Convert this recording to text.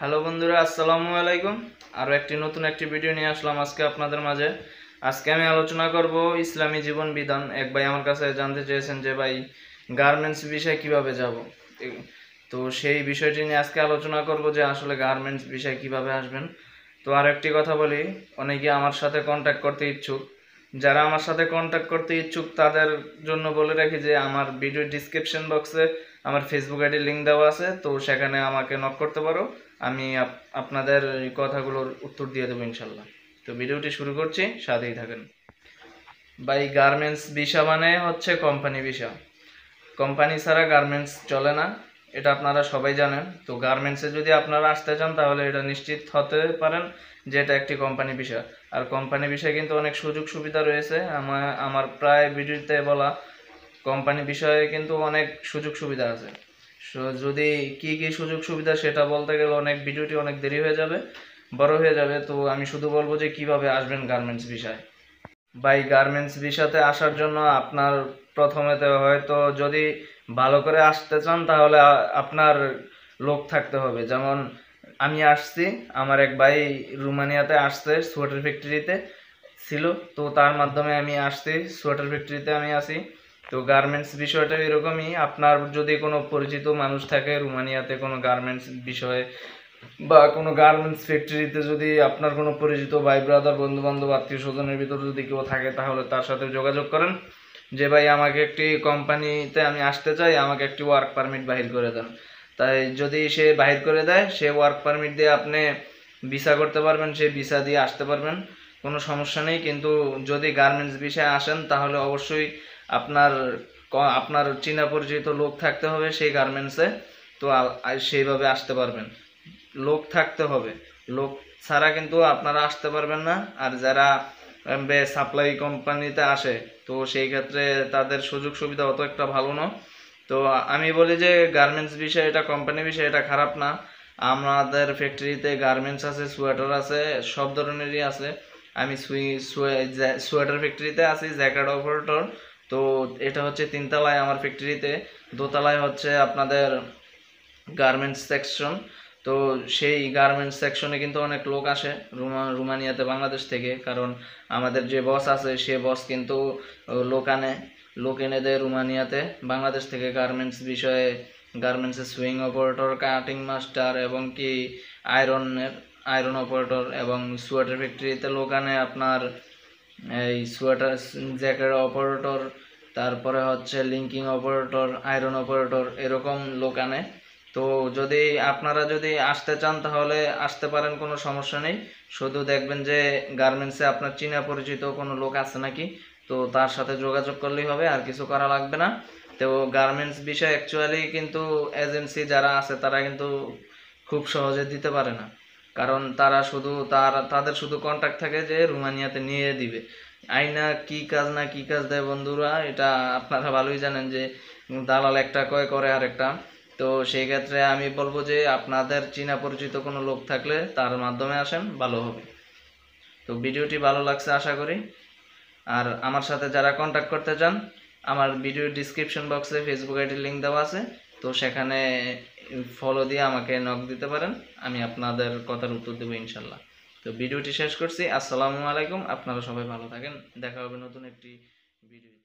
Hello বন্ধুরা, আসসালামু আলাইকুম। আরও একটি নতুন ভিডিও নিয়ে আসলাম আজকে আপনাদের মাঝে। আজকে আমি আলোচনা করব ইসলামী জীবন বিধান। এক ভাই আমার কাছে জানতে চেয়েছেন যে ভাই গার্মেন্টস বিষয়ে কিভাবে যাব, তো সেই বিষয়টি নিয়ে আজকে আলোচনা করব যে আসলে গার্মেন্টস বিষয়ে কিভাবে আসবেন। তো আর একটি কথা বলি, অনেকে আমার সাথে কন্ট্যাক্ট করতে ইচ্ছুক। যারা আমার সাথে কন্ট্যাক্ট করতে ইচ্ছুক তাদের জন্য বলে রাখি যে আমার ভিডিও ডিসক্রিপশন বক্সে আমার ফেসবুক আইডির লিঙ্ক দেওয়া আছে, তো সেখানে আমাকে নক করতে পারো। আমি আপনাদের এই কথাগুলোর উত্তর দিয়ে দেবো ইনশাল্লাহ। তো ভিডিওটি শুরু করছি, সাথেই থাকেন। ভাই গার্মেন্টস ভিসা মানে হচ্ছে কোম্পানি ভিসা। কোম্পানি ছাড়া গার্মেন্টস চলে না, এটা আপনারা সবাই জানেন। তো গার্মেন্টসে যদি আপনারা আসতে চান তাহলে এটা নিশ্চিত হতে পারেন যে এটা একটি কোম্পানি ভিসা। আর কোম্পানি ভিসায় কিন্তু অনেক সুযোগ সুবিধা রয়েছে। আমার প্রায় ভিডিওতে বলা কোম্পানি বিষয়ে কিন্তু অনেক সুযোগ সুবিধা আছে। যদি কি কি সুযোগ সুবিধা সেটা বলতে গেলে ভিডিওটি অনেক দেরি হয়ে যাবে, বড় হয়ে যাবে। তো আমি শুধু বলবো যে কিভাবে আসবেন গার্মেন্টস ভিসায়। ভাই গার্মেন্টস ভিসাতে আসার জন্য আপনার প্রথমেতে হয়তো যদি ভালো করে আসতে চান তাহলে আপনার লোক থাকতে হবে। যেমন আমি আসছি, আমার এক ভাই রোমানিয়াতে আসছে, সোয়েটার ফ্যাক্টরিতে ছিল, তো তার মাধ্যমে আমি আসছি, সোয়েটার ফ্যাক্টরিতে আমি আসি। তো গার্মেন্টস বিষয়টা এরকমই, আপনার যদি কোনো পরিচিত মানুষ থাকে রোমানিয়াতে কোনো গার্মেন্টস বিষয়ে বা কোনো গার্মেন্টস ফ্যাক্টরিতে, যদি আপনার কোনো পরিচিত ভাই ব্রাদার বন্ধু বান্ধব আত্মীয় স্বজনের ভিতরে যদি কেউ থাকে তাহলে তার সাথে যোগাযোগ করেন যে ভাই আমাকে একটি কোম্পানিতে আমি আসতে চাই, আমাকে একটি ওয়ার্ক পারমিট বাহির করে দেন। তাই যদি সে বাহির করে দেয়, সে ওয়ার্ক পারমিট দিয়ে আপনি ভিসা করতে পারবেন, সে ভিসা দিয়ে আসতে পারবেন, কোনো সমস্যা নেই। কিন্তু যদি গার্মেন্টস বিষয়ে আসেন তাহলে অবশ্যই আপনার আপনার চীনা পরিচিত লোক থাকতে হবে সেই গার্মেন্টসে, তো সেইভাবে আসতে পারবেন। লোক থাকতে হবে, লোক ছাড়া কিন্তু আপনারা আসতে পারবেন না। আর যারা সাপ্লাই কোম্পানিতে আসে তো সেই ক্ষেত্রে তাদের সুযোগ সুবিধা অত একটা ভালো না। তো আমি বলি যে গার্মেন্টস বিষয় এটা কোম্পানি বিষয় এটা খারাপ না। আমাদের ফ্যাক্টরিতে গার্মেন্টস আছে, সোয়েটার আছে, সব ধরনেরই আছে। আমি সোয়েটার ফ্যাক্টরিতে আছি, জ্যাকেট অপারেটর। তো এটা হচ্ছে তিনতলায় আমার ফ্যাক্টরিতে, দোতলায় হচ্ছে আপনাদের গার্মেন্টস সেকশন। তো সেই গার্মেন্টস সেকশনে কিন্তু অনেক লোক আসে রোমানিয়াতে বাংলাদেশ থেকে, কারণ আমাদের যে বস আছে সে বস কিন্তু লোক এনে দেয় রোমানিয়াতে বাংলাদেশ থেকে গার্মেন্টস বিষয়ে। গার্মেন্টসের সুইং অপারেটর, কাটিং মাস্টার এবং কি আয়রন অপারেটর, এবং সোয়েটার ফ্যাক্টরিতে লোক আনে আপনার এই সোয়েটার জ্যাকেট অপারেটর, তারপরে হচ্ছে লিঙ্কিং অপারেটর, আয়রন অপারেটর, এরকম লোক আনে। তো যদি আপনারা আসতে চান তাহলে আসতে পারেন, কোনো সমস্যা নেই। শুধু দেখবেন যে গার্মেন্টসে আপনার চীনা পরিচিত কোনো লোক আছে নাকি, তো তার সাথে যোগাযোগ করলেই হবে, আর কিছু করা লাগবে না। তো গার্মেন্টস বিষয় অ্যাকচুয়ালি কিন্তু এজেন্সি যারা আছে তারা কিন্তু খুব সহজে দিতে পারে না, কারণ তারা তাদের শুধু কন্ট্যাক্ট থাকে যে রোমানিয়াতে নিয়ে দিবে। আইনা কি কাজ না কি কাজ দেয় বন্ধুরা, এটা আপনারা ভালোই জানেন যে দালাল একটা করে আরেকটা। তো সেই ক্ষেত্রে আমি বলবো যে আপনাদের চীনা পরিচিত কোনো লোক থাকলে তার মাধ্যমে আসেন, ভালো হবে। তো ভিডিওটি ভালো লাগছে আশা করি। আর আমার সাথে যারা কন্ট্যাক্ট করতে চান, আমার ভিডিও ডিসক্রিপশন বক্সে ফেসবুক আইডির লিঙ্ক দেওয়া আছে, তো সেখানে ফলো দিয়ে আমাকে নক দিতে পারেন, আমি আপনাদের কথার উত্তর দেবো ইনশাল্লাহ। তো ভিডিওটি শেষ করছি। আসসালামু আলাইকুম, আপনারা সবাই ভালো থাকেন, দেখা হবে নতুন একটি ভিডিও।